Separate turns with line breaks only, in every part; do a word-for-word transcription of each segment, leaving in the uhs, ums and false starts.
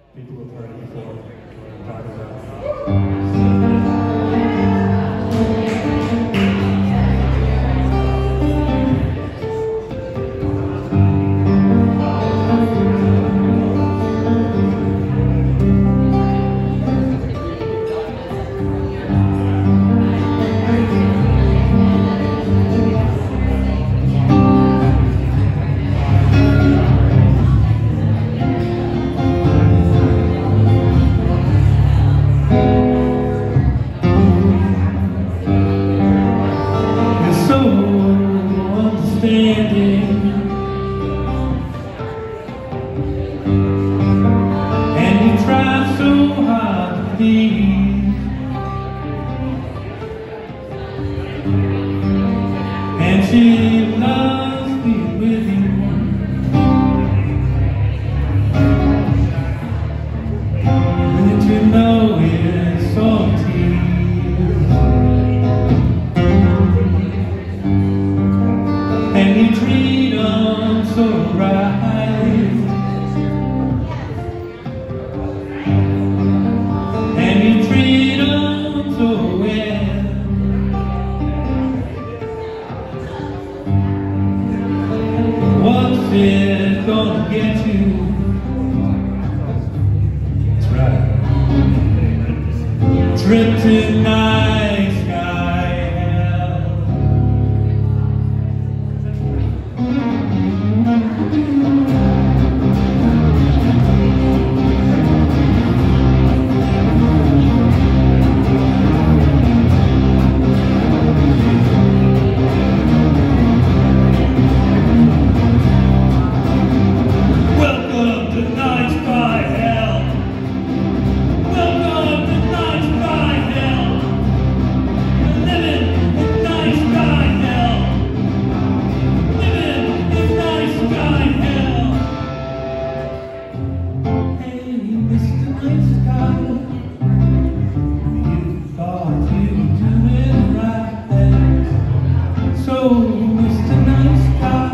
People have heard it before. We're talking about. And you try so hard to please, and she loves me with you, but you know it's all tears, and you treat them so right. And you treat them so well. What's it gonna get you? That's right. Trip to night sky hell. So, Mister Nice Guy,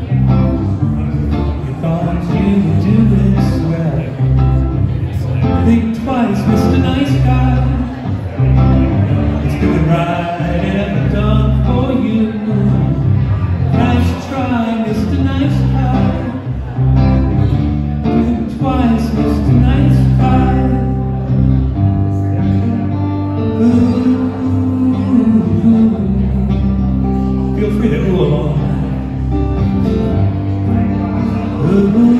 you thought you'd do this well. Think twice, Mister Nice Guy. It's been right ever done for you. Nice try, Mister Nice Guy. Think twice, Mister Nice Guy. Ooh. Feel free to ooh along. Ooh, ooh,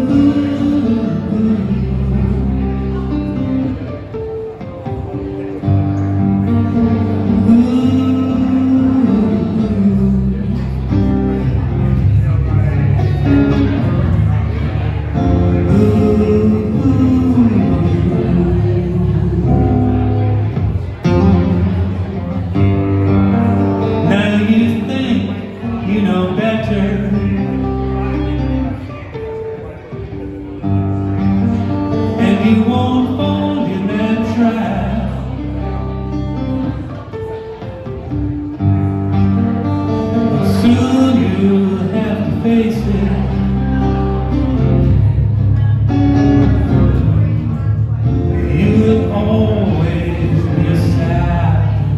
you know better, and you won't fall in that trap. But soon you'll have to face it. You'll always be a sap.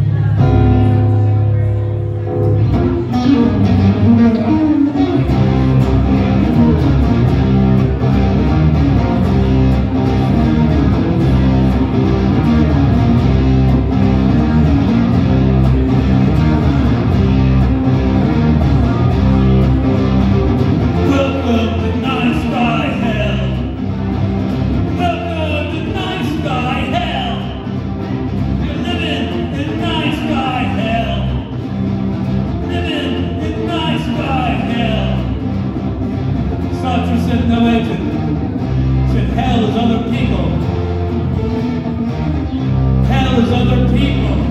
Said no agent, said hell is other people, hell is other people.